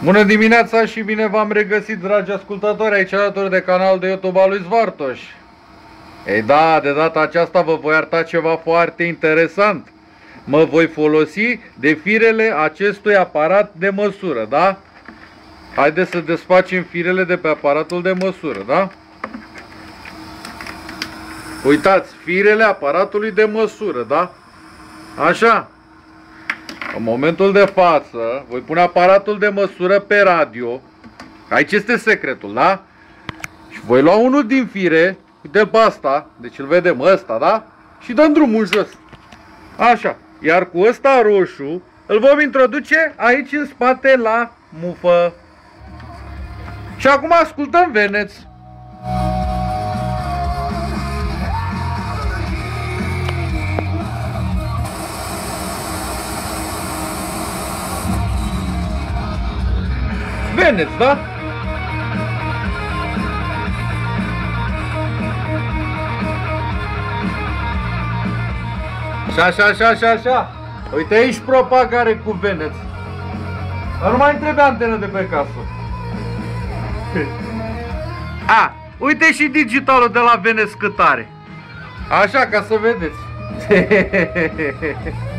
Bună dimineața și bine v-am regăsit, dragi ascultători, aici alături de canalul de YouTube al lui Svartoș. Ei da, de data aceasta vă voi arăta ceva foarte interesant. Mă voi folosi de firele acestui aparat de măsură, da? Haideți să desfacem firele de pe aparatul de măsură, da? Uitați, firele aparatului de măsură, da? Așa. În momentul de față, voi pune aparatul de măsură pe radio. Aici este secretul, da? Și voi lua unul din fire, uite-l pe asta, deci îl vedem ăsta, da? Și dăm drumul jos. Așa. Iar cu ăsta roșu, îl vom introduce aici în spate la mufă. Și acum ascultăm veneți. Veneți, da? Așa. Uite aici propagare cu veneți. Dar nu mai îmi trebuie antenă de pe casă. A, uite și digitalul de la Veneți cât are. Așa, ca să vedeți.